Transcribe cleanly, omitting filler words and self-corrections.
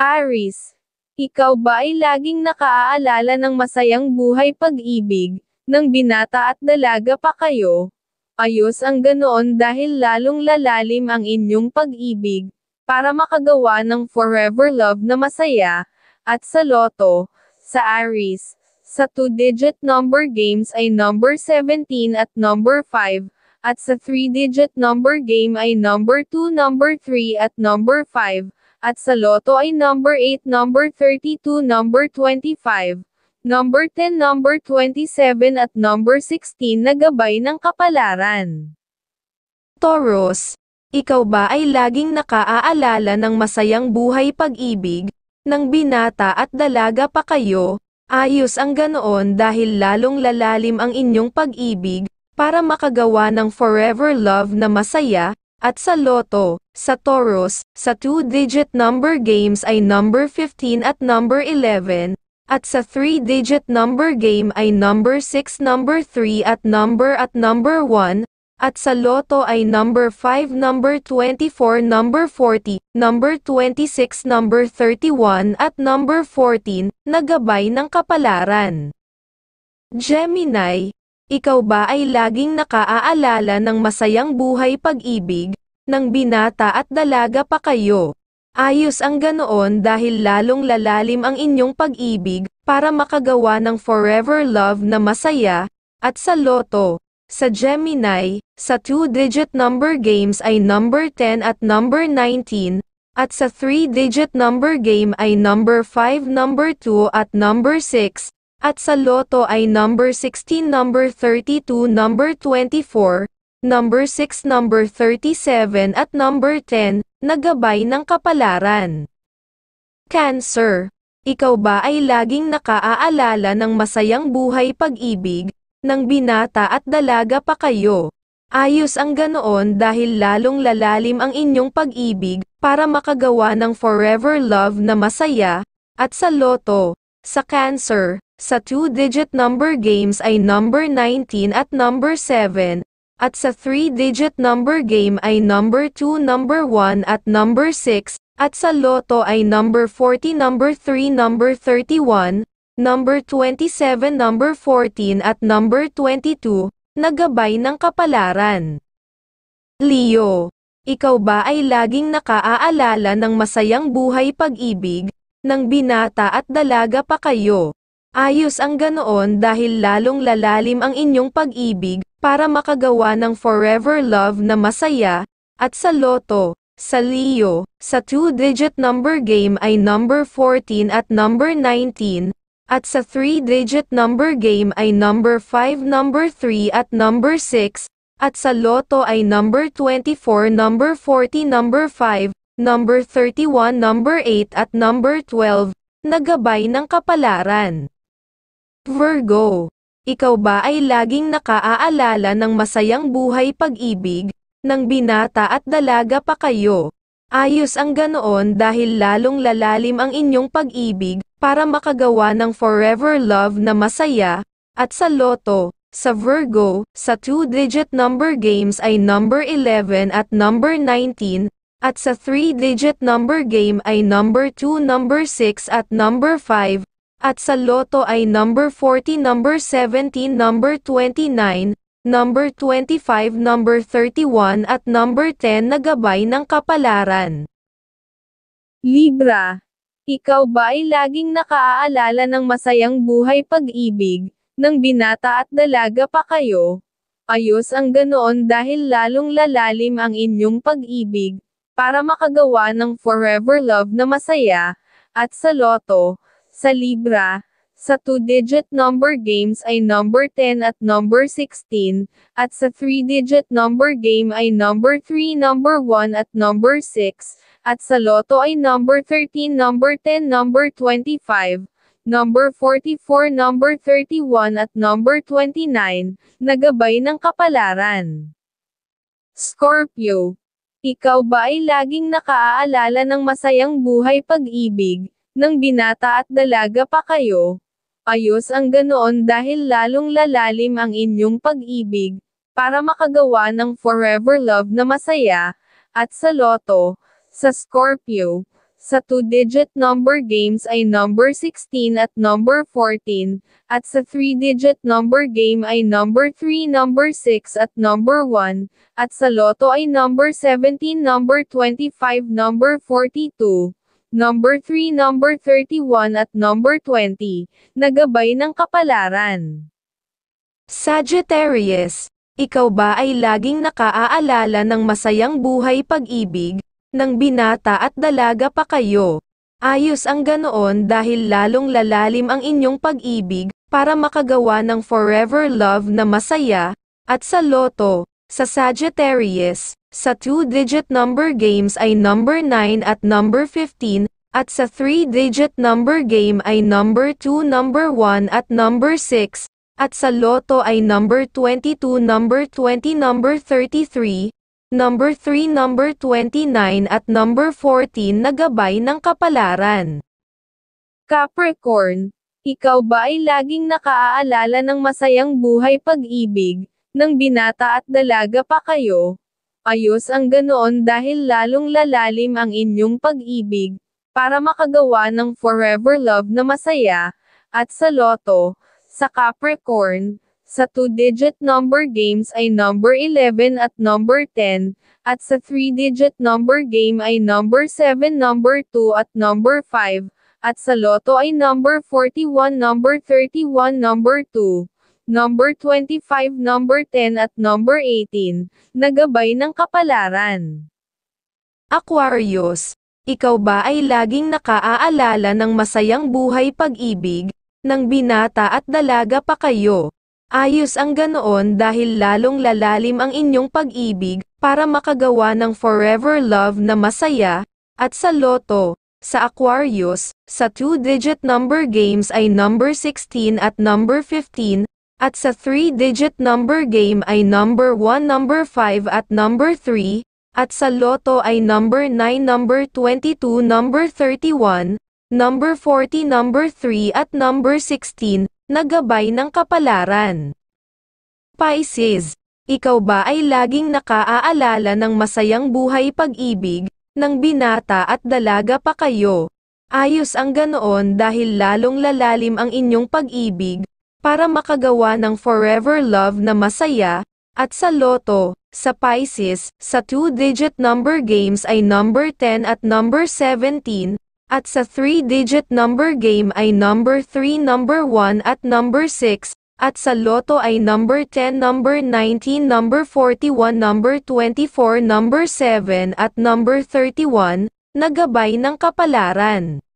Aries. Ikaw ba ay laging nakaaalala ng masayang buhay pag-ibig, ng binata at dalaga pa kayo? Ayos ang ganoon dahil lalong lalalim ang inyong pag-ibig, para makagawa ng forever love na masaya, at sa loto, sa Aries, sa 2-digit number games ay number 17 at number 5, at sa 3-digit number game ay number 2, number 3 at number 5, at sa loto ay number 8, number 32, number 25, number 10, number 27 at number 16 na gabay ng kapalaran. Taurus. Ikaw ba ay laging nakaaalala ng masayang buhay pag-ibig, ng binata at dalaga pa kayo? Ayos ang ganoon dahil lalong lalalim ang inyong pag-ibig, para makagawa ng forever love na masaya, at sa loto, sa Taurus, sa 2-digit number games ay number 15 at number 11, at sa 3-digit number game ay number 6, number 3 at number 1, at sa loto ay number 5, number 24, number 40, number 26, number 31 at number 14, na gabay ng kapalaran. Gemini. Ikaw ba ay laging nakaaalala ng masayang buhay pag-ibig, ng binata at dalaga pa kayo? Ayos ang ganoon dahil lalong lalalim ang inyong pag-ibig, para makagawa ng forever love na masaya, at sa loto, sa Gemini, sa 2-digit number games ay number 10 at number 19, at sa 3-digit number game ay number 5, number 2 at number 6, at sa loto ay number 16, number 32, number 24, number 6, number 37 at number 10, na gabay ng kapalaran. Cancer. Ikaw ba ay laging nakaaalala ng masayang buhay pag-ibig, ng binata at dalaga pa kayo? Ayos ang ganoon dahil lalong lalalim ang inyong pag-ibig, para makagawa ng forever love na masaya, at sa loto, sa Cancer, sa 2-digit number games ay number 19 at number 7, at sa 3-digit number game ay number 2, number 1 at number 6, at sa loto ay number 40, number 3, number 31, number 27, number 14 at number 22, na gabay ng kapalaran. Leo. Ikaw ba ay laging nakaaalala ng masayang buhay pag-ibig, ng binata at dalaga pa kayo? Ayos ang ganoon dahil lalong lalalim ang inyong pag-ibig, para makagawa ng forever love na masaya, at sa loto, sa Leo, sa 2-digit number game ay number 14 at number 19, at sa 3-digit number game ay number 5, number 3 at number 6, at sa loto ay number 24, number 40, number 5, number 31, number 8 at number 12, na gabay ng kapalaran. Virgo. Ikaw ba ay laging nakaaalala ng masayang buhay pag-ibig, ng binata at dalaga pa kayo? Ayos ang ganoon dahil lalong lalalim ang inyong pag-ibig, para makagawa ng forever love na masaya, at sa loto, sa Virgo, sa 2-digit number games ay number 11 at number 19, at sa 3-digit number game ay number 2, number 6 at number 5, at sa loto ay number 40, number 17, number 29, number 25, number 31 at number 10 na gabay ng kapalaran. Libra. Ikaw ba ay laging nakaaalala ng masayang buhay pag-ibig, ng binata at dalaga pa kayo? Ayos ang ganoon dahil lalong lalalim ang inyong pag-ibig, para makagawa ng forever love na masaya, at sa loto, sa Libra, sa 2-digit number games ay number 10 at number 16, at sa 3-digit number game ay number 3, number 1 at number 6, at sa loto ay number 13, number 10, number 25, number 44, number 31 at number 29, na gabay ng kapalaran. Scorpio. Ikaw ba ay laging nakaaalala ng masayang buhay pag-ibig, ng binata at dalaga pa kayo? Ayos ang ganoon dahil lalong lalalim ang inyong pag-ibig, para makagawa ng forever love na masaya, at sa loto, sa Scorpio, Sa 2-digit number games ay number 16 at number 14, at sa 3-digit number game ay number 3, number 6 at number 1, at sa loto ay number 17, number 25, number 42, number 3, number 31 at number 20, nagabay ng kapalaran. Sagittarius, ikaw ba ay laging nakaaalala ng masayang buhay pag-ibig, ng binata at dalaga pa kayo? Ayos ang ganoon dahil lalong lalalim ang inyong pag-ibig, para makagawa ng forever love na masaya, at sa loto, sa Sagittarius, sa 2-digit number games ay number 9 at number 15, at sa 3-digit number game ay number 2, number 1 at number 6, at sa loto ay number 22, number 20, number 33, number 3, number 29 at number 14 na gabay ng kapalaran. Capricorn, ikaw ba ay laging nakaaalala ng masayang buhay pag-ibig, ng binata at dalaga pa kayo? Ayos ang ganoon dahil lalong lalalim ang inyong pag-ibig, para makagawa ng forever love na masaya, at sa loto, sa Capricorn, sa 2-digit number games ay number 11 at number 10, at sa 3-digit number game ay number 7, number 2 at number 5, at sa loto ay number 41, number 31, number 2, number 25, number 10 at number 18, nagabay ng kapalaran. Aquarius, ikaw ba ay laging nakaaalala ng masayang buhay pag-ibig, ng binata at dalaga pa kayo? Ayos ang ganoon dahil lalong lalalim ang inyong pag-ibig, para makagawa ng forever love na masaya, at sa loto, sa Aquarius, sa 2-digit number games ay number 16 at number 15, at sa 3-digit number game ay number 1, number 5 at number 3, at sa loto ay number 9, number 22, number 31, number 40, number 3 at number 16, nagabay ng kapalaran. Pisces, ikaw ba ay laging nakaaalala ng masayang buhay pag-ibig, ng binata at dalaga pa kayo? Ayos ang ganoon dahil lalong lalalim ang inyong pag-ibig, para makagawa ng forever love na masaya, at sa loto, sa Pisces, sa 2-digit number games ay number 10 at number 17, at sa 3-digit number game ay number 3, number 1 at number 6, at sa loto ay number 10, number 19, number 41, number 24, number 7 at number 31, nagabay ng kapalaran.